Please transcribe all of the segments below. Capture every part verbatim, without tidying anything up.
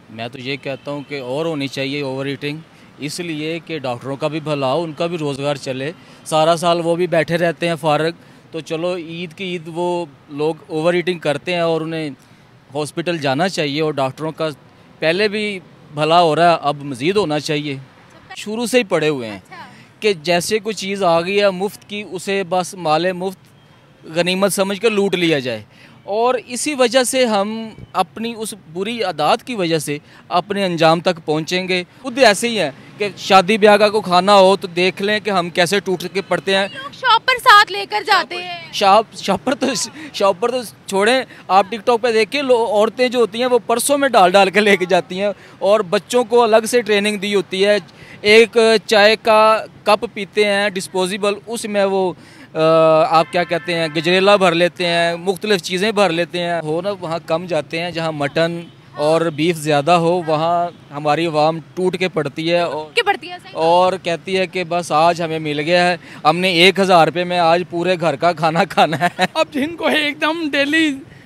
मैं तो ये कहता हूँ कि और होनी चाहिए ओवर ईटिंग, इसलिए कि डॉक्टरों का भी भला हो, उनका भी रोज़गार चले। सारा साल वो भी बैठे रहते हैं फारग, तो चलो ईद की ईद वो लोग ओवर ईटिंग करते हैं और उन्हें हॉस्पिटल जाना चाहिए। और डॉक्टरों का पहले भी भला हो रहा है, अब मज़ीद होना चाहिए। शुरू से ही पड़े हुए हैं कि जैसे कोई चीज़ आ गई है मुफ्त की, उसे बस माले मुफ्त गनीमत समझ कर लूट लिया जाए। और इसी वजह से हम अपनी उस बुरी आदत की वजह से अपने अंजाम तक पहुंचेंगे। खुद ऐसे ही है कि शादी ब्याह का को खाना हो तो देख लें कि हम कैसे टूट के पड़ते हैं। लोग शॉपर साथ लेकर जाते हैं। शॉप शॉपर तो शॉपर तो छोड़ें, आप टिकटॉक पे देखिए, औरतें जो होती हैं वो पर्सों में डाल डाल के लेके जाती हैं और बच्चों को अलग से ट्रेनिंग दी होती है। एक चाय का कप पीते हैं डिस्पोजेबल, उसमें वो आ, आप क्या कहते हैं गजरेला भर लेते हैं, मुख्तलिफ चीज़ें भर लेते हैं। हो ना वहाँ कम जाते हैं, जहाँ मटन और बीफ ज़्यादा हो वहाँ हमारी आवाम टूट के पड़ती है और, के पड़ती है सही। और कहती है कि बस आज हमें मिल गया है, हमने एक हज़ार रुपये में आज पूरे घर का खाना खाना है। अब जिनको एकदम डेली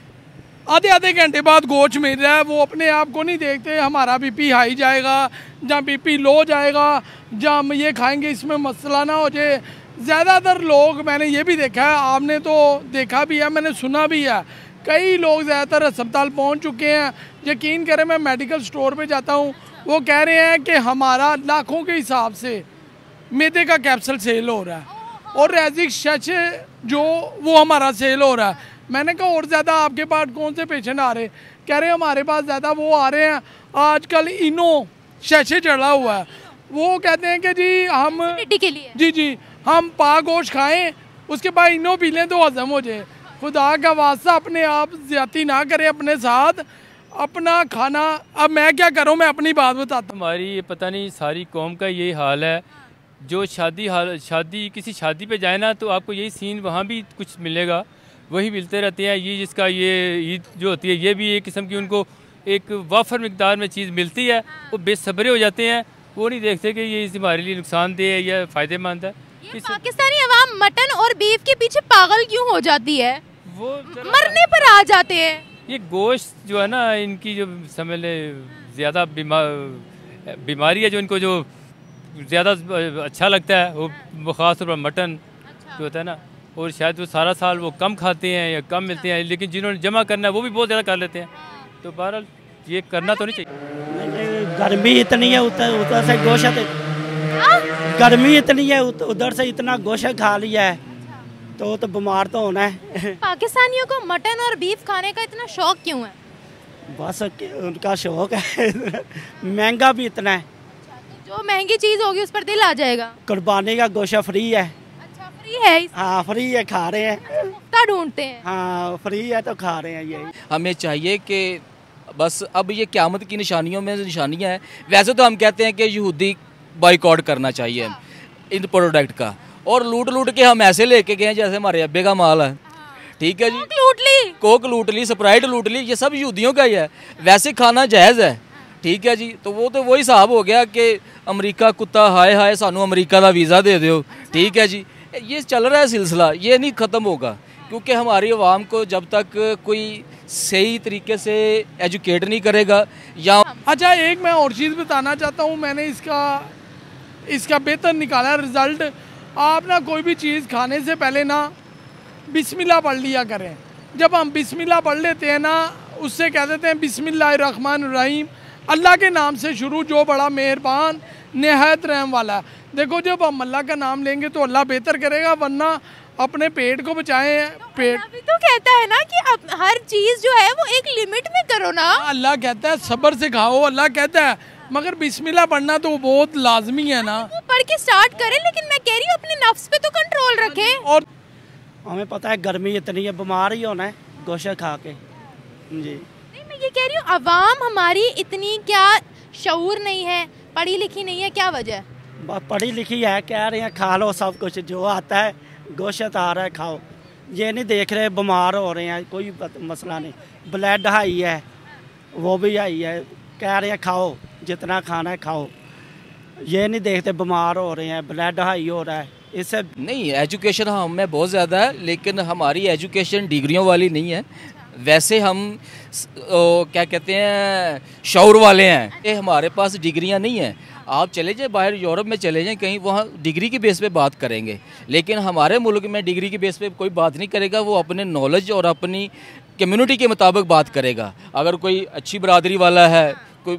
आधे आधे घंटे बाद गोश्त मिल रहा है, वो अपने आप को नहीं देखते हमारा बीपी हाई जाएगा, जहाँ बीपी लो जाएगा, जहाँ हम ये खाएंगे इसमें मसला ना हो जाए। ज़्यादातर लोग, मैंने ये भी देखा है, आपने तो देखा भी है, मैंने सुना भी है, कई लोग ज़्यादातर अस्पताल पहुंच चुके हैं। यकीन करें, मैं मेडिकल स्टोर पे जाता हूं, वो कह रहे हैं कि हमारा लाखों के हिसाब से मैदे का कैप्सूल सेल हो रहा है और रेजिक शच जो वो हमारा सेल हो रहा है। मैंने कहा और ज़्यादा आपके पास कौन से पेशेंट आ रहे? कह रहे हमारे पास ज़्यादा वो आ रहे हैं आजकल इनो शशे चढ़ा हुआ है। वो कहते हैं कि जी हम के लिए जी जी हम पा गोश्त खाएं, उसके बाद इनो पी लें तो हजम हो जाए। खुदा का वास्ता अपने आप ज्यादती ना करें अपने साथ, अपना खाना। अब मैं क्या करूं, मैं अपनी बात बताता हूं। हमारी ये पता नहीं सारी कौम का यही हाल है। जो शादी हाल शादी किसी शादी पे जाए ना तो आपको यही सीन वहाँ भी कुछ मिलेगा, वही मिलते रहते हैं। ये जिसका ये ईद जो होती है, ये भी एक किस्म की उनको एक वाफर मिकदार में चीज़ मिलती है, वो बेसब्रे हो जाते हैं। वो नहीं देखते कि ये हमारे लिए नुकसानदेह है या फ़ायदेमंद है। ये पाकिस्तानी अवाम मटन और बीफ के पीछे पागल क्यों हो जाती है? वो मरने पर आ जाते हैं। ये गोश्त जो है ना, इनकी जो समझ ले ज़्यादा बीमार बीमारी है, जो इनको जो ज़्यादा अच्छा लगता है वो ख़ास तौर पर मटन जो होता है ना। और शायद वो सारा साल वो कम खाते हैं या कम मिलते हैं, लेकिन जिन्होंने जमा करना है वो भी बहुत ज़्यादा कर लेते हैं। तो बहरहाल ये करना तो नहीं चाहिए। गर्मी इतनी है, उधर उधर से गोश्त गर्मी इतनी है, उधर से इतना गोश्त खा लिया है तो तो बीमार तो होना है। पाकिस्तानियों को मटन और बीफ खाने का इतना शौक क्यों है? बस उनका शौक है। महंगा भी इतना है। जो महंगी चीज़ होगी उस पर दिल आ जाएगा। कुर्बानी का गोश्त फ्री है। अच्छा फ्री है? हाँ फ्री है, खा रहे हैं। मुफ्ता ढूंढते हैं। हाँ फ्री है तो खा रहे हैं। यही हमें चाहिए कि बस अब ये क़यामत की निशानियों में निशानियाँ हैं। वैसे तो हम कहते हैं कि यहूदी बॉयकॉट करना चाहिए इन प्रोडक्ट का, और लूट लूट के हम ऐसे लेके गए हैं जैसे हमारे अब्बे का माल है। ठीक है जी, कोक लूट ली, कोक लूट ली, स्प्राइट लूट ली, ये सब यहूदियों का ही है। वैसे खाना जायज़ है, ठीक है जी। तो वो तो वही हिसाब हो गया कि अमेरिका कुत्ता हाय हाय सानू अमेरिका का वीज़ा दे दो। ठीक है जी, ये चल रहा है सिलसिला, ये नहीं ख़त्म होगा, क्योंकि हमारी आवाम को जब तक कोई सही तरीके से एजुकेट नहीं करेगा या। अच्छा एक मैं और चीज़ बताना चाहता हूँ, मैंने इसका इसका बेहतर निकाला रिज़ल्ट। आप ना कोई भी चीज़ खाने से पहले ना बिस्मिल्लाह पढ़ लिया करें। जब हम बिस्मिल्लाह पढ़ लेते हैं ना, उससे कह देते हैं बिस्मिल्लाहिर्रहमानिर्रहीम, अल्लाह के नाम से शुरू जो बड़ा मेहरबान निहायत रहम वाला। देखो जब हम अल्लाह का नाम लेंगे तो अल्लाह बेहतर करेगा, वरना अपने पेट को बचाएं। पेट अभी तो कहता है ना कि अब हर चीज़ जो है वो एक लिमिट में करो ना। अल्लाह कहता है सब्र से खाओ, अल्लाह कहता है, मगर बिस्मिल्लाह पढ़ना तो बहुत लाजमी है ना। वो पढ़ के स्टार्ट करें, लेकिन मैं कह रही हूँ अपने नफ्स पे तो कंट्रोल रखें। और हमें पता है गर्मी इतनी है, बीमार ही होना है गोश्त खा के जी। नहीं मैं ये कह रही हूँ अवाम हमारी इतनी क्या शऊर नहीं है, पढ़ी लिखी नहीं है, क्या वजह? पढ़ी लिखी है, कह रहे हैं खा लो सब कुछ जो आता है, गोश्त आ रहा है खाओ। ये नहीं देख रहे बीमार हो रहे हैं, कोई मसला नहीं। ब्लड हाई है, वो भी हाई है, कह रहे हैं खाओ जितना खाना है खाओ। ये नहीं देखते बीमार हो रहे हैं, ब्लड हाई हो रहा है। इससे नहीं, एजुकेशन हम में बहुत ज़्यादा है, लेकिन हमारी एजुकेशन डिग्रियों वाली नहीं है। वैसे हम ओ, क्या कहते हैं शौर वाले हैं। ये हमारे पास डिग्रियां नहीं हैं। आप चले जाए बाहर यूरोप में चले जाएं कहीं, वहाँ डिग्री की बेस पे बात करेंगे, लेकिन हमारे मुल्क में डिग्री की बेस पे कोई बात नहीं करेगा। वो अपने नॉलेज और अपनी कम्युनिटी के मुताबिक बात करेगा। अगर कोई अच्छी बरादरी वाला है, कोई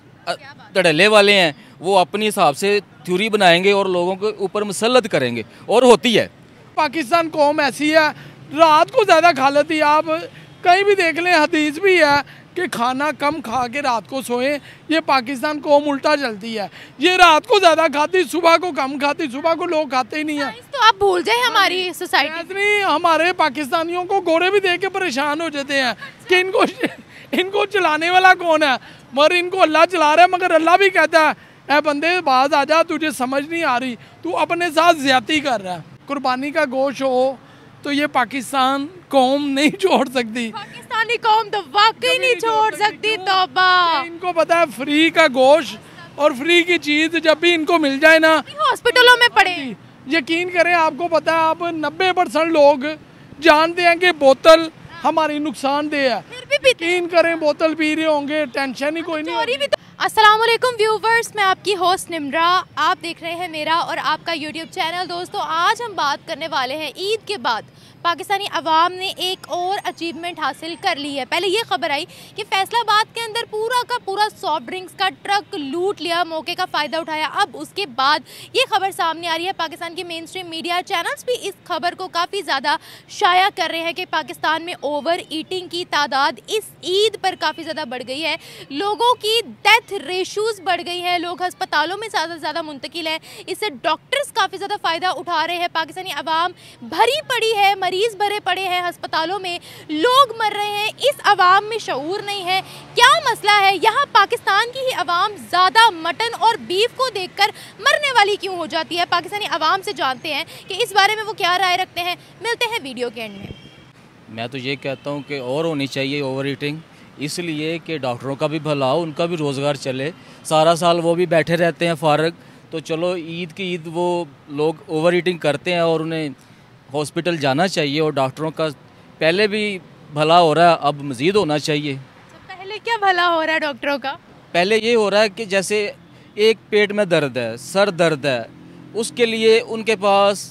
धड़ल्ले वाले हैं, वो अपने हिसाब से थ्योरी बनाएंगे और लोगों के ऊपर मुसल्लत करेंगे, और होती है। पाकिस्तान कौम ऐसी है, रात को ज़्यादा खा लेती है। आप कहीं भी देख लें, हदीस भी है कि खाना कम खा के रात को सोएं। ये पाकिस्तान कौम उल्टा चलती है, ये रात को ज़्यादा खाती, सुबह को कम खाती। सुबह को लोग खाते ही नहीं है। तो आप भूल जाए हमारी सोसाइटी नहीं, हमारे पाकिस्तानियों को गोरे भी देख के परेशान हो जाते हैं कि इनको इनको चलाने वाला कौन है, मगर इनको अल्लाह चला रहा है। मगर अल्लाह भी कहता है, ए बंदे बाज आ जा, तुझे समझ नहीं आ रही, तू अपने साथ ज्यादती कर रहा है। कुर्बानी का गोश्त हो तो ये पाकिस्तान कौम नहीं छोड़ सकती। पाकिस्तानी कौम तो वाकई नहीं छोड़ सकती। तौबा, इनको पता है फ्री का गोश्त और फ्री की चीज जब भी इनको मिल जाए ना, हॉस्पिटलों में पड़े। यकीन करें, आपको पता है, आप नब्बे परसेंट लोग जानते हैं कि बोतल हमारी नुकसानदेह है, यकीन करें बोतल पी रहे होंगे, टेंशन ही कोई नहीं। अस्सलाम वालेकुम व्यूवर्स, मैं आपकी होस्ट निम्रा, आप देख रहे हैं मेरा और आपका यूट्यूब चैनल। दोस्तों, आज हम बात करने वाले हैं ईद के बाद पाकिस्तानी अवाम ने एक और अचीवमेंट हासिल कर ली है। पहले ये खबर आई कि फैसलाबाद के अंदर पूरा का पूरा सॉफ्ट ड्रिंक्स का ट्रक लूट लिया, मौके का फ़ायदा उठाया। अब उसके बाद ये खबर सामने आ रही है, पाकिस्तान के मेन स्ट्रीम मीडिया चैनल्स भी इस खबर को काफ़ी ज़्यादा शाया कर रहे हैं कि पाकिस्तान में ओवर ईटिंग की तादाद इस ईद पर काफ़ी ज़्यादा बढ़ गई है। लोगों की डेथ रेशूज़ बढ़ गई है, लोग अस्पतालों में ज़्यादा से ज़्यादा मुंतकिल हैं। इससे डॉक्टर्स काफ़ी ज़्यादा फ़ायदा उठा रहे हैं। पाकिस्तानी अवाम भरी पड़ी है, मरीज भरे पड़े हैं अस्पतालों में, लोग मर रहे हैं। इस अवाम में शऊर नहीं है। क्या मसला है? यहाँ पाकिस्तान की ही अवाम ज़्यादा मटन और बीफ को देखकर मरने वाली क्यों हो जाती है? पाकिस्तानी अवाम से जानते हैं कि इस बारे में वो क्या राय रखते हैं। मिलते हैं वीडियो के एंड में। मैं तो ये कहता हूँ कि और होनी चाहिए ओवर ईटिंग, इसलिए कि डॉक्टरों का भी भला हो, उनका भी रोज़गार चले। सारा साल वो भी बैठे रहते हैं फारग, तो चलो ईद की ईद वो लोग ओवर ईटिंग करते हैं और उन्हें हॉस्पिटल जाना चाहिए। और डॉक्टरों का पहले भी भला हो रहा है, अब मज़ीद होना चाहिए। पहले क्या भला हो रहा है डॉक्टरों का? पहले ये हो रहा है कि जैसे एक पेट में दर्द है, सर दर्द है, उसके लिए उनके पास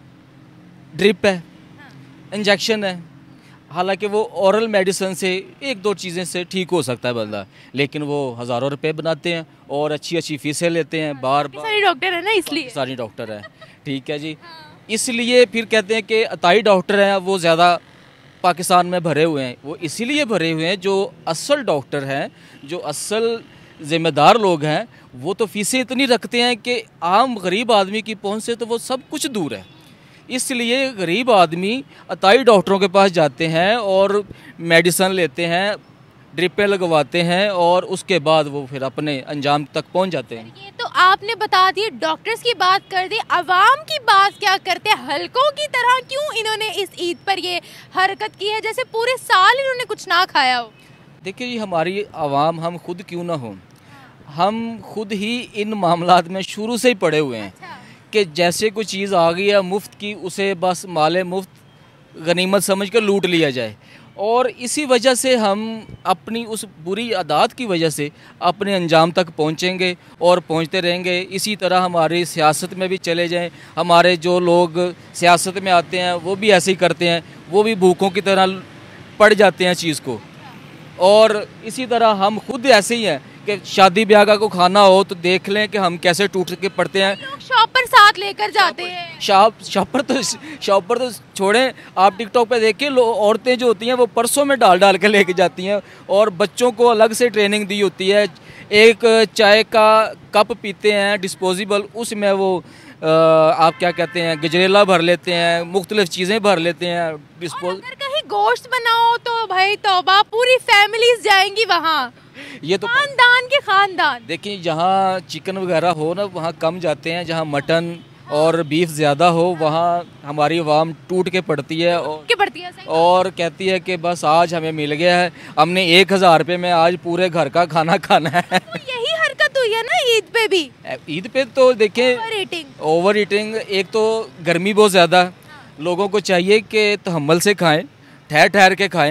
ड्रिप है, इंजेक्शन है। हालांकि वो ओरल मेडिसिन से एक दो चीज़ें से ठीक हो सकता है बंदा, लेकिन वो हज़ारों रुपए बनाते हैं और अच्छी अच्छी फीसें लेते हैं। बार बार सारी डॉक्टर है ना, इसलिए सारी डॉक्टर है, ठीक है जी। इसलिए फिर कहते हैं कि अताई डॉक्टर हैं वो ज़्यादा पाकिस्तान में भरे हुए हैं। वो इसीलिए भरे हुए हैं, जो असल डॉक्टर हैं, जो असल ज़िम्मेदार लोग हैं, वो तो फीसें इतनी रखते हैं कि आम गरीब आदमी की पहुंच से तो वो सब कुछ दूर है। इसलिए गरीब आदमी अताई डॉक्टरों के पास जाते हैं और मेडिसन लेते हैं, ड्रिपें लगवाते हैं और उसके बाद वो फिर अपने अंजाम तक पहुंच जाते हैं। ये तो आपने बता दिए, डॉक्टर्स की बात कर दी, अवाम की बात क्या करते हैं? हलकों की तरह क्यों इन्होंने इस ईद पर ये हरकत की है जैसे पूरे साल इन्होंने कुछ ना खाया हो? देखिए ये हमारी आवाम, हम खुद क्यों ना हो, हम खुद ही इन मामलात में शुरू से ही पड़े हुए हैं। अच्छा। कि जैसे कोई चीज़ आ गई है मुफ्त की, उसे बस माले मुफ्त गनीमत समझ कर लूट लिया जाए। और इसी वजह से हम अपनी उस बुरी आदत की वजह से अपने अंजाम तक पहुंचेंगे और पहुंचते रहेंगे। इसी तरह हमारी सियासत में भी चले जाएं, हमारे जो लोग सियासत में आते हैं वो भी ऐसे ही करते हैं, वो भी भूखों की तरह पड़ जाते हैं चीज़ को। और इसी तरह हम खुद ऐसे ही हैं कि शादी ब्याह का को खाना हो तो देख लें कि हम कैसे टूट के पड़ते हैं। लोग शॉपर साथ लेकर जाते हैं। शॉप शॉपर तो शॉपर तो छोड़ें, आप टिकटॉक पे देखिए, औरतें जो होती हैं वो पर्सों में डाल डाल के लेके जाती हैं और बच्चों को अलग से ट्रेनिंग दी होती है। एक चाय का कप पीते हैं डिस्पोजेबल, उसमें वो आ, आप क्या कहते हैं गजरेला भर लेते हैं, मुख्तलिफ चीज़ें भर लेते हैं डिस्पोज। अगर कहीं गोश्त बनाओ तो भाई तौबा, पूरी फैमिलीज जाएंगी वहाँ, ये तो खानदान के खानदान। देखिए जहाँ चिकन वगैरह हो ना वहाँ कम जाते हैं, जहाँ मटन और बीफ ज़्यादा हो वहाँ हमारी आवाम टूट के पड़ती है और के पड़ती है और कहती है कि बस आज हमें मिल गया है, हमने एक हज़ार रुपये में आज पूरे घर का खाना खाना है। तो यही हरकत हुई है ना ईद पे भी। ईद पे तो देखें ओवर ईटिंग ओवर ईटिंग, एक तो गर्मी बहुत ज़्यादा, लोगों को चाहिए कि तहम्मुल से खाएं, ठहर ठहर के खाएं,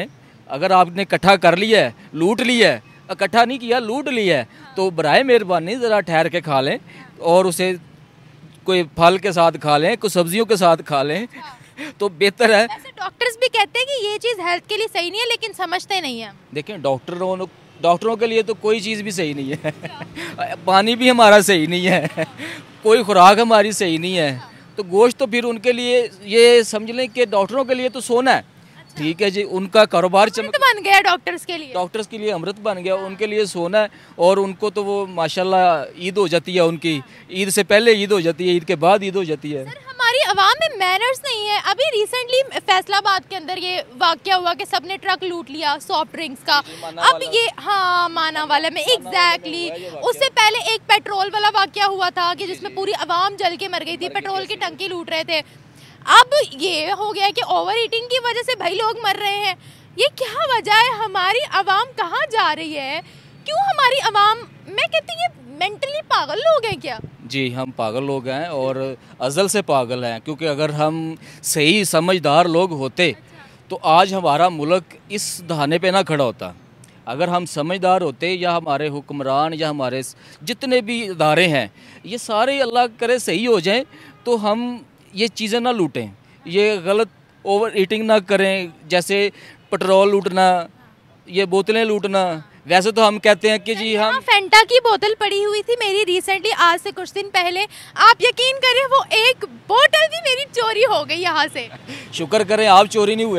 अगर आपने इकट्ठा कर लिया है, लूट लिया है, इकट्ठा नहीं किया, लूट लिया है, तो बराए मेहरबानी ज़रा ठहर के खा लें और उसे कोई फल के साथ खा लें, कुछ सब्जियों के साथ खा लें तो बेहतर है। वैसे डॉक्टर्स भी कहते हैं कि ये चीज़ हेल्थ के लिए सही नहीं है, लेकिन समझते नहीं है। देखें, डॉक्टरों डॉक्टरों के लिए तो कोई चीज़ भी सही नहीं है पानी भी हमारा सही नहीं है, कोई खुराक हमारी सही नहीं है, तो गोश्त तो फिर उनके लिए ये समझ लें कि डॉक्टरों के लिए तो सोना है। ठीक है जी, उनका कारोबार चमक बन गया डॉक्टर्स के लिए, डॉक्टर्स के लिए अमृत बन गया, उनके लिए सोना है। और उनको तो वो माशाल्लाह ईद हो जाती है, उनकी ईद से पहले ईद हो जाती है, ईद के बाद ईद हो जाती है। सर, हमारी आवाम में मैनर्स नहीं है। अभी रिसेंटली फैसलाबाद के अंदर ये वाकया हुआ कि सबने ट्रक लूट लिया सॉफ्ट ड्रिंक्स का। अब ये हाँ माना वाला में एग्जैक्टली उससे पहले एक पेट्रोल वाला वाकया हुआ था कि जिसमें पूरी आवाम जल के मर गई थी, पेट्रोल की टंकी लूट रहे थे। अब ये हो गया कि ओवर ईटिंग की वजह से भाई लोग मर रहे हैं। ये क्या वजह है? हमारी आवाम कहाँ जा रही है? क्यों हमारी आवाम, मैं कहती हूँ ये मेंटली पागल लोग हैं क्या? जी, हम पागल लोग हैं और अज़ल से पागल हैं, क्योंकि अगर हम सही समझदार लोग होते तो आज हमारा मुल्क इस दहाने पे ना खड़ा होता। अगर हम समझदार होते या हमारे हुक्मरान या हमारे जितने भी इदारे हैं ये सारे अल्लाह करे सही हो जाएं तो हम ये चीज़ें ना लूटें, ये गलत ओवर ईटिंग ना करें, जैसे पेट्रोल लूटना, ये बोतलें लूटना। वैसे तो हम कहते हैं कि जी हम फेंटा की बोतल पड़ी हुई थी मेरी रिसेंटली, आज से कुछ दिन पहले, आप यकीन करें वो एक बोतल भी मेरी चोरी हो गई यहाँ से। शुक्र करें आप चोरी नहीं हुए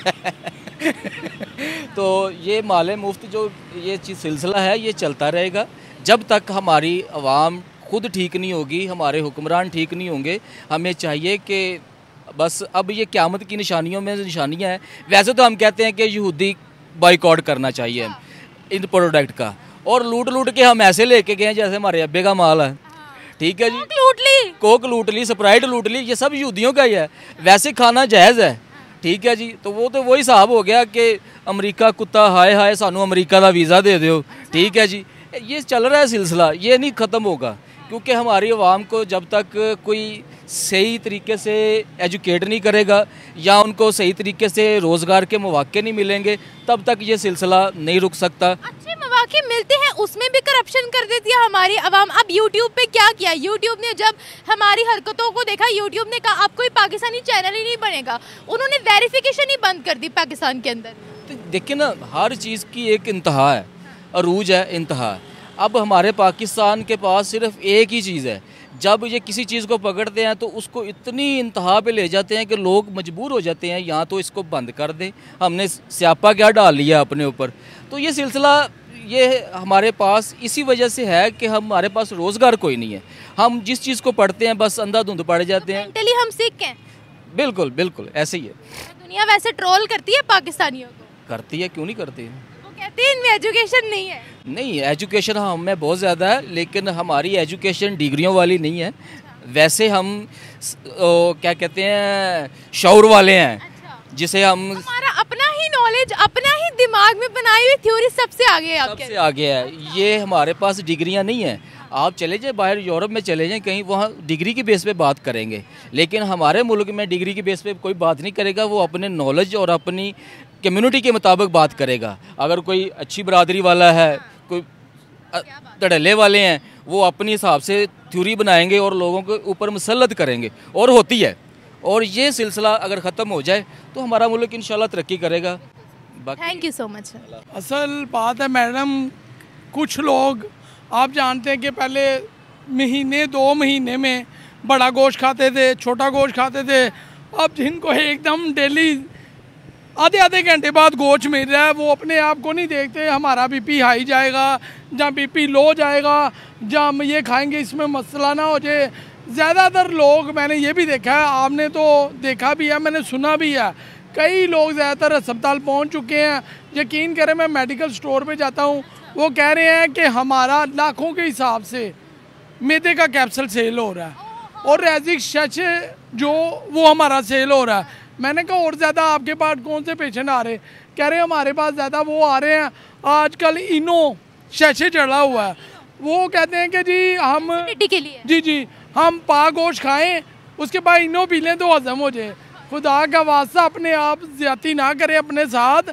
तो ये माले मुफ्त जो ये चीज़ सिलसिला है ये चलता रहेगा जब तक हमारी आवाम खुद ठीक नहीं होगी, हमारे हुक्मरान ठीक नहीं होंगे। हमें चाहिए कि बस अब ये क़यामत की निशानियों में निशानियाँ हैं। वैसे तो हम कहते हैं कि यहूदी बॉयकॉट करना चाहिए इन प्रोडक्ट का, और लूट लूट के हम ऐसे लेके गए हैं जैसे हमारे अब्बे का माल है। ठीक है जी, कोक लूट ली, कोक लूट ली, स्प्राइट लूट ली, ये सब यहूदियों का ही है। वैसे खाना जायज़ है। ठीक है जी, तो वो तो वही हिसाब हो गया कि अमेरिका कुत्ता हाय हाय सानू अमेरिका का वीज़ा दे दो। ठीक है जी, ये चल रहा है सिलसिला, ये नहीं ख़त्म होगा, क्योंकि हमारी आवाम को जब तक कोई सही तरीके से एजुकेट नहीं करेगा या उनको सही तरीके से रोज़गार के मौके नहीं मिलेंगे तब तक ये सिलसिला नहीं रुक सकता। अच्छे मौके मिलते हैं उसमें भी करप्शन कर देती है हमारी आवाम। अब यूट्यूब पे क्या किया, यूट्यूब ने जब हमारी हरकतों को देखा, यूट्यूब ने कहा अब कोई पाकिस्तानी चैनल ही नहीं बनेगा, उन्होंने वेरिफिकेशन ही बंद कर दी पाकिस्तान के अंदर। तो देखिए ना, हर चीज़ की एक इंतहा है, अरूज है, इंतहा। अब हमारे पाकिस्तान के पास सिर्फ एक ही चीज़ है, जब ये किसी चीज़ को पकड़ते हैं तो उसको इतनी इंतहा पे ले जाते हैं कि लोग मजबूर हो जाते हैं यहाँ तो इसको बंद कर दें, हमने स्यापा क्या डाल लिया अपने ऊपर। तो ये सिलसिला ये हमारे पास इसी वजह से है कि हमारे पास रोज़गार कोई नहीं है, हम जिस चीज़ को पढ़ते हैं बस अंधाधुंध पढ़ जाते हैं। मेंटली हम सिक हैं। बिल्कुल बिल्कुल ऐसे ही है। दुनिया वैसे ट्रोल करती है पाकिस्तानियों को, करती है, क्यों नहीं करती है। कहते हैं इनमें एजुकेशन नहीं है। नहीं, एजुकेशन हम में बहुत ज़्यादा है, लेकिन हमारी एजुकेशन डिग्रियों वाली नहीं है। वैसे हम ओ, क्या कहते हैं, शौर वाले हैं। अच्छा। जिसे हम हमारा अपना ही नॉलेज, अपना ही दिमाग में बनाई हुई थ्योरी सबसे आगे है, आपके सबसे आगे है। ये हमारे पास डिग्रियां नहीं है। आप चले जाए बाहर यूरोप में चले जाएं कहीं, वहाँ डिग्री की बेस पे बात करेंगे, लेकिन हमारे मुल्क में डिग्री की बेस पे कोई बात नहीं करेगा, वो अपने नॉलेज और अपनी कम्युनिटी के मुताबिक बात करेगा। अगर कोई अच्छी बरादरी वाला है, कोई धड़ल्ले वाले हैं, वो अपने हिसाब से थ्योरी बनाएंगे और लोगों के ऊपर मुसल्लत करेंगे, और होती है। और ये सिलसिला अगर ख़त्म हो जाए तो हमारा मुल्क इंशाल्लाह तरक्की करेगा। Thank you so much. असल बात है मैडम, कुछ लोग आप जानते हैं कि पहले महीने दो महीने में बड़ा गोश्त खाते थे, छोटा गोश्त खाते थे। अब जिनको एकदम डेली आधे आधे घंटे बाद गोश्त मिल रहा है, वो अपने आप को नहीं देखते हमारा बीपी हाई जाएगा या बीपी लो जाएगा, या हम ये खाएंगे इसमें मसला ना हो जाए। ज़्यादातर लोग, मैंने ये भी देखा है, आपने तो देखा भी है, मैंने सुना भी है, कई लोग ज़्यादातर अस्पताल पहुंच चुके हैं। यकीन करें, मैं मेडिकल स्टोर पे जाता हूं, वो कह रहे हैं कि हमारा लाखों के हिसाब से मैदे का कैप्सूल सेल हो रहा है और रेजिक शशे जो वो हमारा सेल हो रहा है। मैंने कहा और ज़्यादा आपके पास कौन से पेशेंट आ रहे? कह रहे हमारे पास ज़्यादा वो आ रहे हैं आजकल इनो शशे चढ़ा हुआ है। वो कहते हैं कि जी हम के लिए जी जी हम पा गोश्त खाएँ, उसके बाद इनो पी लें तो हजम हो जाए। खुदा का वास्ता अपने आप ज्यादती ना करें अपने साथ।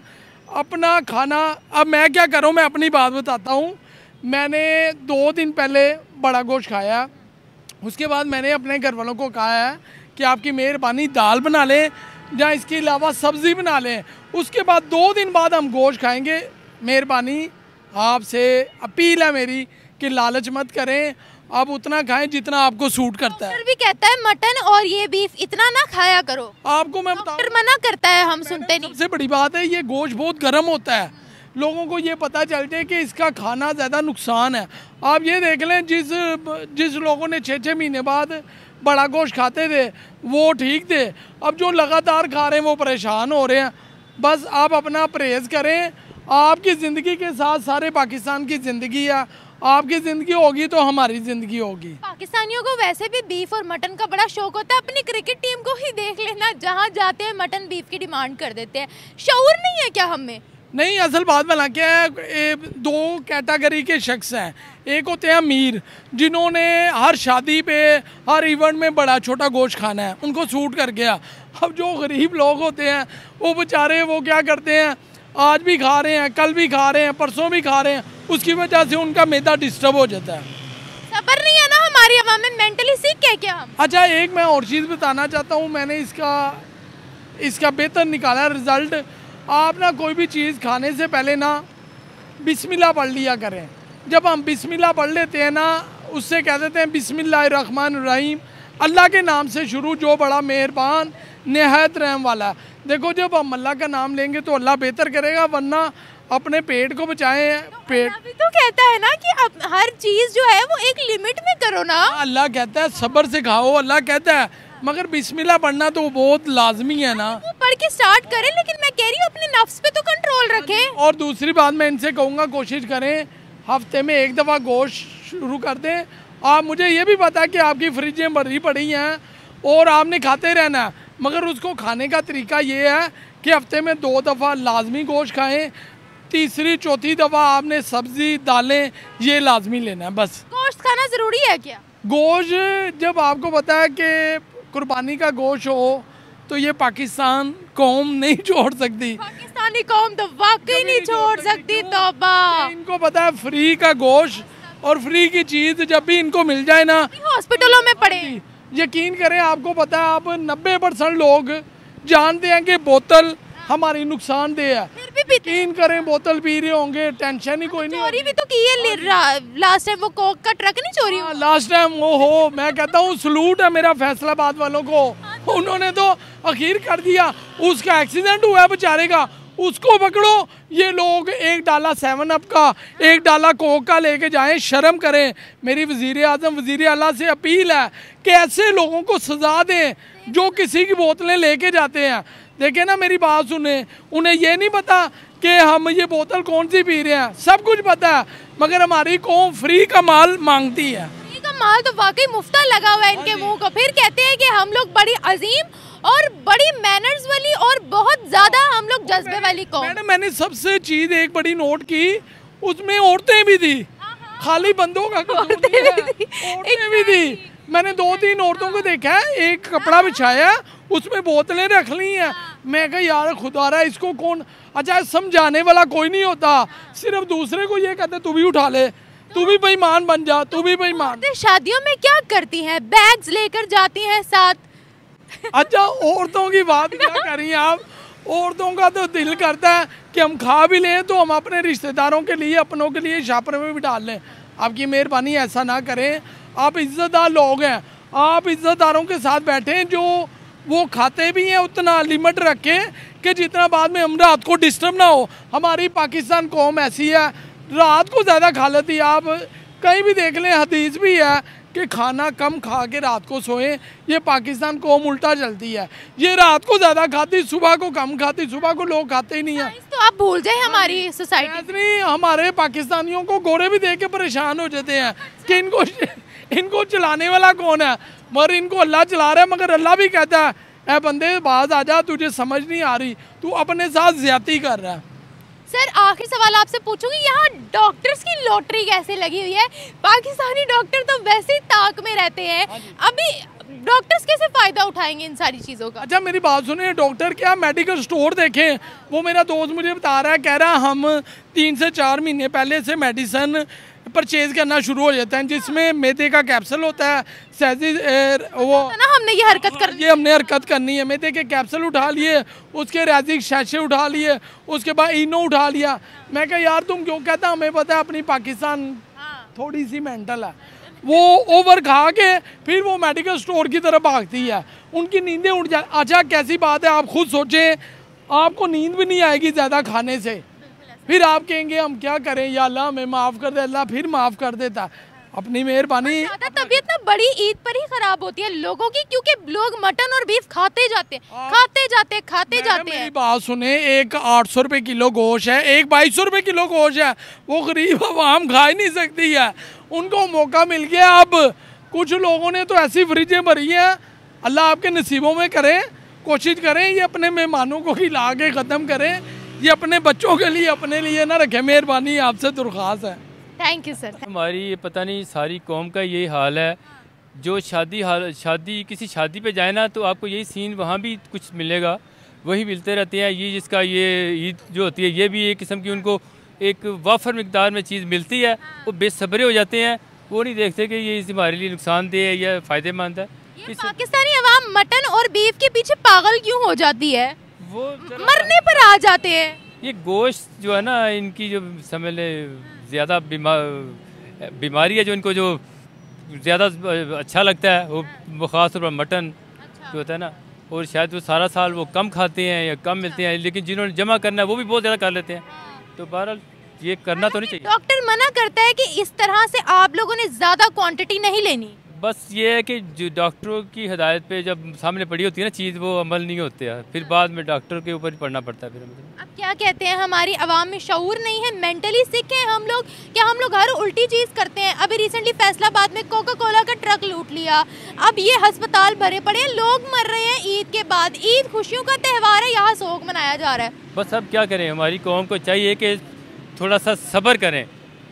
अपना खाना, अब मैं क्या करूँ, मैं अपनी बात बताता हूँ। मैंने दो दिन पहले बड़ा गोश्त खाया, उसके बाद मैंने अपने घर वालों को कहा है कि आपकी मेहरबानी दाल बना लें या इसके अलावा सब्ज़ी बना लें, उसके बाद दो दिन बाद हम गोश्त खाएंगे। मेहरबानी आपसे अपील है मेरी कि लालच मत करें, आप उतना खाएं जितना आपको सूट करता है। डॉक्टर भी कहता है मटन और ये बीफ इतना ना खाया करो, आपको मैं बताऊं, डॉक्टर मना करता है, हम सुनते नहीं। सबसे बड़ी बात है ये गोश्त बहुत गर्म होता है, लोगों को ये पता चल जाए कि इसका खाना ज़्यादा नुकसान है। आप ये देख लें, जिस जिस लोगों ने छः छः महीने बाद बड़ा गोश्त खाते थे वो ठीक थे, अब जो लगातार खा रहे हैं वो परेशान हो रहे हैं। बस आप अपना परहेज़ करें, आपकी ज़िंदगी के साथ सारे पाकिस्तान की ज़िंदगी है, आपकी ज़िंदगी होगी तो हमारी ज़िंदगी होगी। पाकिस्तानियों को वैसे भी बीफ और मटन का बड़ा शौक होता है, अपनी क्रिकेट टीम को ही देख लेना, जहाँ जाते हैं मटन बीफ की डिमांड कर देते हैं। शऊर नहीं है क्या हम में? नहीं, असल बात बना क्या है, ए, दो कैटेगरी के शख्स हैं। एक होते हैं अमीर, जिन्होंने हर शादी पे हर इवेंट में बड़ा छोटा गोश्त खाना है, उनको सूट कर गया। अब जो गरीब लोग होते हैं वो बेचारे वो क्या करते हैं, आज भी खा रहे हैं, कल भी खा रहे हैं, परसों भी खा रहे हैं, उसकी वजह से उनका मैदा डिस्टर्ब हो जाता है। सब्र नहीं है ना हमारी अवाम में, मेंटली सीख के क्या हम? अच्छा, एक मैं और चीज़ बताना चाहता हूँ, मैंने इसका इसका बेहतर निकाला रिज़ल्ट। आप ना कोई भी चीज़ खाने से पहले ना बिस्मिल्लाह पढ़ लिया करें। जब हम बिस्मिल्लाह पढ़ लेते हैं ना, उससे कह देते हैं बिस्मिल्लाहिर्रहमानिर्रहीम, अल्लाह के नाम से शुरू जो बड़ा मेहरबान निहायत रहम वाला है। देखो, जब हम अल्लाह का नाम लेंगे तो अल्लाह बेहतर करेगा, वरना अपने पेट को बचाएं। पेट अभी तो कहता है ना कि अब हर चीज़ जो है वो एक लिमिट में करो ना। अल्लाह कहता है सब्र से खाओ, अल्लाह कहता है, मगर बिस्मिल्लाह पढ़ना तो बहुत लाजमी है ना। वो पढ़ के स्टार्ट करें, लेकिन मैं कह रही हूँ अपने नफ्स पे तो कंट्रोल रखें। और दूसरी बात मैं इनसे कहूँगा, कोशिश करें हफ्ते में एक दफ़ा गोश्त शुरू कर दें। आप, मुझे ये भी पता है कि आपकी फ्रिजें भरी पड़ी हैं और आपने खाते रहना है, मगर उसको खाने का तरीका ये है कि हफ्ते में दो दफ़ा लाजमी गोश्त खाएं, तीसरी चौथी दफ़ा आपने सब्ज़ी दालें ये लाजमी लेना है। बस गोश्त खाना ज़रूरी है क्या? गोश्त, जब आपको पता है कि कुर्बानी का गोश्त हो तो ये पाकिस्तान कौम नहीं छोड़ सकती, पाकिस्तानी कौम तो वाकई नहीं छोड़ सकती। तौबा, इनको पता है फ्री का गोश्त और फ्री की चीज़ जब भी इनको मिल जाए ना, हॉस्पिटलों में पड़े। यकीन करें, आपको पता है, आप नब्बे परसेंट लोग जानते हैं कि बोतल हमारी नुकसानदेह है, फिर भी पीते। यकीन करें बोतल पी रहे होंगे, टेंशन ही कोई नहीं। चोरी भी तो की है, लास्ट टाइम वो कोक का ट्रक नहीं चोरी हुआ। लास्ट टाइम वो हो, मैं कहता हूँ सलूट है मेरा फैसलाबाद वालों को, उन्होंने तो आखिर कर दिया। उसका एक्सीडेंट हुआ है बेचारे का, उसको पकड़ो। ये लोग एक डाला सेवन अप का, एक डाला कोक का लेके जाएं, शर्म करें। मेरी वज़ीर आज़म वज़ीर आला से अपील है कि ऐसे लोगों को सज़ा दें जो किसी की बोतलें लेके जाते हैं। देखें ना, मेरी बात सुने, उन्हें ये नहीं पता कि हम ये बोतल कौन सी पी रहे हैं, सब कुछ पता है, मगर हमारी कौम फ्री का माल मांगती है। फ्री का माल तो वाकई मुफ्ता लगा हुआ है इनके मुंह को। फिर कहते हैं कि हम लोग बड़ी अजीम और बड़ी मैनर्स वाली और बहुत ज्यादा हम लोग जज्बे वाली कौम। मैडम, मैंने सबसे चीज एक बड़ी नोट की, उसमें औरतें भी थी, खाली बंदों का औरतें भी थी। मैंने दो तीन औरतों को देखा है, एक कपड़ा बिछाया, उसमें बोतलें रख ली हैं। मैं कहा यार खुदा रहा, इसको कौन, अच्छा समझाने वाला कोई नहीं होता, सिर्फ दूसरे को ये कहते तू भी उठा ले, तू भी बेईमान बन जा, तू भी बेईमान। शादियों में क्या करती हैं, बैग्स लेकर जाती हैं साथ। अच्छा, औरतों की बात क्या करें आप, औरतों का तो दिल करता है कि हम खा भी लें तो हम अपने रिश्तेदारों के लिए, अपनों के लिए शापर में भी डाल लें। आपकी मेहरबानी ऐसा ना करें, आप इज्जतदार लोग हैं, आप इज्जतदारों के साथ बैठें जो वो खाते भी हैं उतना लिमिट रखें कि जितना बाद में हम रात को डिस्टर्ब ना हो। हमारी पाकिस्तान कौम ऐसी है, रात को ज़्यादा खा लेती है। आप कहीं भी देख लें, हदीस भी है कि खाना कम खा के रात को सोएं। ये पाकिस्तान कौम उल्टा चलती है, ये रात को ज़्यादा खाती, सुबह को कम खाती, सुबह को लोग खाते ही नहीं है। तो आप भूल जाए हमारी सोसाइटी नहीं, हमारे पाकिस्तानियों को गोरे भी देख के परेशान हो जाते हैं कि इनको इनको चलाने वाला कौन है, मगर इनको अल्लाह चला रहा है। मगर अल्लाह भी कहता है, ए बंदे बाज आ जा, तुझे समझ नहीं आ रही, तू अपने साथ ज्यादती कर रहा है। सर, आखिरी सवाल आपसे पूछूंगी, यहाँ डॉक्टर्स की लॉटरी कैसे लगी हुई है? पाकिस्तानी डॉक्टर तो वैसे ही ताक में रहते हैं। अभी डॉक्टर्स कैसे फायदा उठाएंगे इन सारी चीजों का? अच्छा मेरी बात सुनिए, डॉक्टर क्या मेडिकल स्टोर देखें, वो मेरा दोस्त मुझे बता रहा है, कह रहा है हम तीन से चार महीने पहले से मेडिसिन परचेज करना शुरू हो जाता है जिसमें मैदे का कैप्सूल होता है, सैजी वो ना हमने ये हरकत कर ये हमने हरकत करनी है, मैदे के कैप्सूल उठा लिए, उसके रैजिक शैशे उठा लिए, उसके बाद इनो उठा लिया। मैं कहा यार तुम क्यों? कहता हमें पता है अपनी पाकिस्तान थोड़ी सी मेंटल है, वो ओवर खा के फिर वो मेडिकल स्टोर की तरफ भागती है, उनकी नींदें उड़ जाए। अच्छा कैसी बात है, आप खुद सोचें, आपको नींद भी नहीं आएगी ज़्यादा खाने से, फिर आप कहेंगे हम क्या करें, या अल्लाह हमें माफ़ कर दे, अल्लाह फिर माफ़ कर देता, अपनी मेहरबानी। तबीयत ना बड़ी ईद पर ही खराब होती है लोगों की, क्योंकि लोग मटन और बीफ खाते जाते हैं, खाते जाते खाते जाते हैं। मेरी बात सुने, एक आठ सौ रुपये किलो गोश्त है, एक बाईस सौ रुपये किलो गोश्त है, वो गरीब आवाम खा ही नहीं सकती है, उनको मौका मिल गया। अब कुछ लोगों ने तो ऐसी फ्रिजें भरी हैं, अल्लाह आपके नसीबों में करें, कोशिश करें ये अपने मेहमानों को खिला के ख़त्म करें, ये अपने बच्चों के लिए अपने लिए ना रखें, मेहरबानी आपसे दुर्खास्त है। Thank you sir. हमारी ये पता नहीं सारी कौम का यही हाल है, जो शादी हाल शादी किसी शादी पे जाए ना तो आपको यही सीन वहाँ भी कुछ मिलेगा, वही मिलते रहते हैं। ये जिसका ये ईद जो होती है ये भी एक किस्म की उनको एक वाफर मिकदार में चीज़ मिलती है, वो बेसब्रे हो जाते हैं, वो नहीं देखते कि ये हमारे लिए नुकसानदेह है या फ़ायदेमंद है। ये पाकिस्तानी अवाम मटन और बीफ के पीछे पागल क्यों हो जाती है, वो मरने पर आ जाते हैं। ये गोश्त जो है ना, इनकी जो समझ ले ज़्यादा बीमार बीमारी है, जो इनको जो ज़्यादा अच्छा लगता है वो ख़ास तौर पर मटन जो होता है ना, और शायद वो सारा साल वो कम खाते हैं या कम मिलते हैं, लेकिन जिन्होंने जमा करना है वो भी बहुत ज़्यादा कर लेते हैं। तो बहरहाल ये करना तो नहीं चाहिए। डॉक्टर मना करता है कि इस तरह से आप लोगों ने ज़्यादा क्वांटिटी नहीं लेनी। बस ये है कि जो डॉक्टरों की हिदायत पे जब सामने पड़ी होती है ना चीज़, वो अमल नहीं होते हैं, फिर बाद में डॉक्टर के ऊपर ही पढ़ना पड़ता है। फिर अब क्या कहते हैं, हमारी आवाम में शऊर नहीं है, मेंटली सिक है हम लोग, क्या हम लोग हर उल्टी चीज़ करते हैं। अभी रिसेंटली फैसलाबाद में कोका कोला का ट्रक लूट लिया, अब ये अस्पताल भरे पड़े हैं, लोग मर रहे हैं ईद के बाद। ईद खुशियों का त्यौहार है, यहाँ शोक मनाया जा रहा है। बस अब क्या करें, हमारी कौम को चाहिए कि थोड़ा सा सब्र करें,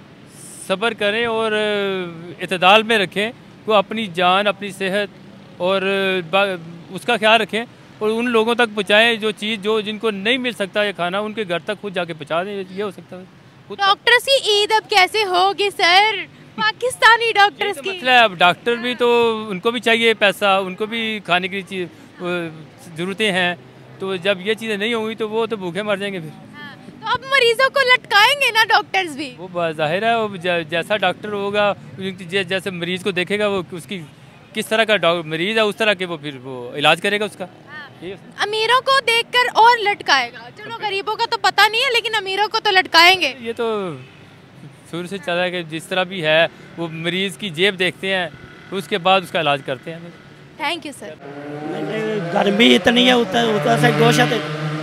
सब्र करें और इतदाल में रखें, को अपनी जान, अपनी सेहत और उसका ख्याल रखें, और उन लोगों तक पहुँचाएं जो चीज़ जो जिनको नहीं मिल सकता ये खाना, उनके घर तक खुद जाके पहुँचा दें, ये हो सकता है। डॉक्टर्स की ईद अब कैसे होगी सर, पाकिस्तानी डॉक्टर्स तो की? मतलब अब डॉक्टर भी तो उनको भी चाहिए पैसा, उनको भी खाने की चीज़ ज़रूरतें हैं, तो जब ये चीज़ें नहीं होंगी तो वो तो भूखे मर जाएंगे फिर। तो अब मरीजों को लटकाएंगे ना डॉक्टर्स भी? वो जाहिर है, वो जैसा डॉक्टर होगा जैसे मरीज को देखेगा, वो उसकी किस तरह का मरीज है उस तरह के वो फिर वो इलाज करेगा उसका। अमीरों को देखकर और लटकाएगा, चलो गरीबों का तो पता नहीं है, लेकिन अमीरों को तो लटकाएंगे। ये तो शुरू से चला है कि जिस तरह भी है वो मरीज की जेब देखते हैं, उसके बाद उसका इलाज करते हैं। Thank you sir. गर्मी इतनी है, उधर उधर से गोश्त,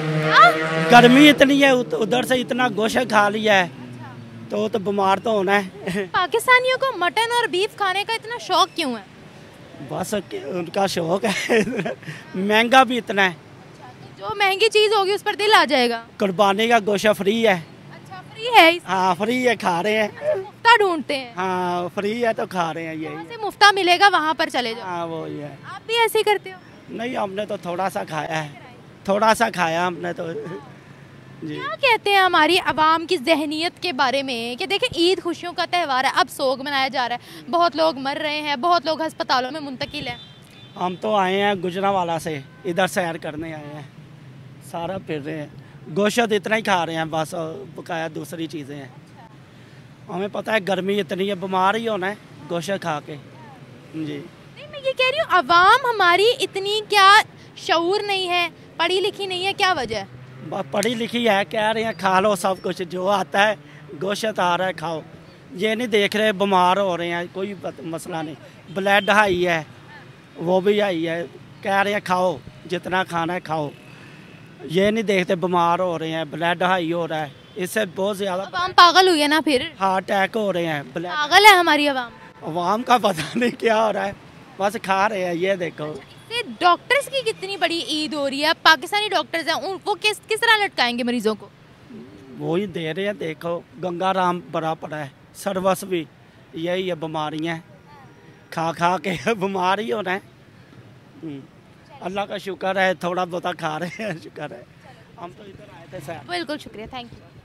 गर्मी इतनी है, उधर से इतना गोश्त खा लिया है तो तो बीमार तो होना है। पाकिस्तानियों को मटन और बीफ खाने का इतना शौक क्यों है? बस उनका शौक है, महंगा भी इतना है। जो महंगी चीज़ होगी उस पर दिल आ जाएगा। कुर्बानी का गोश्त फ्री है। अच्छा फ्री है? हाँ फ्री है, खा रहे हैं। मुफ्ता ढूंढते हैं? हाँ फ्री है तो खा रहे हैं, यही से मुफ्ता मिलेगा वहाँ पर चले जाओ। हाँ वो ही है। आप भी ऐसे ही करते हो? नहीं, हमने तो थोड़ा सा खाया है, थोड़ा सा खाया हमने तो जी। क्या कहते हैं हमारी आवाम की जहनीत के बारे में कि देखें ईद खुशियों का त्यौहार है, अब सोग मनाया जा रहा है, बहुत लोग मर रहे हैं, बहुत लोग अस्पतालों में मुंतकिल हैं। हम तो आए हैं गुजरांवाला से, इधर सैर करने आए हैं, सारा फिर रहे हैं, गोश्त इतना ही खा रहे हैं बस, बकाया दूसरी चीज़ें हैं। हमें पता है गर्मी इतनी है, बीमार ही होना है गोश्त खा के जी। नहीं मैं ये कह रही हूँ आवाम हमारी इतनी क्या शऊर नहीं है, पढ़ी लिखी नहीं है, क्या वजह है? पढ़ी लिखी है, कह रहे हैं खा लो सब कुछ जो आता है, गोश्त आ रहा है खाओ, ये नहीं देख रहे बीमार हो रहे हैं, कोई मसला नहीं, ब्लड हाई है वो भी हाई है, कह रहे हैं खाओ जितना खाना है खाओ, ये नहीं देखते बीमार हो रहे हैं, ब्लड हाई हो रहा है, इससे बहुत ज़्यादा आवाम पागल हुई है ना, फिर हार्ट अटैक हो रहे हैं। पागल है हमारी आवाम, आवाम का पता नहीं क्या हो रहा है, बस खा रहे हैं। ये देखो डॉक्टर्स की कितनी बड़ी ईद हो रही है, पाकिस्तानी डॉक्टर्स हैं वो किस किस तरह लटकाएंगे मरीजों को? वो ही दे रहे हैं, देखो गंगाराम बड़ा पड़ा है, सर्वस भी यही है, बीमारियाँ खा खा के बीमार ही होना है। हम्म, अल्लाह का शुक्र है, थोड़ा बहुत खा रहे हैं, शुक्र है। हम तो इधर आए थे सर। बिल्कुल शुक्रिया, थैंक यू।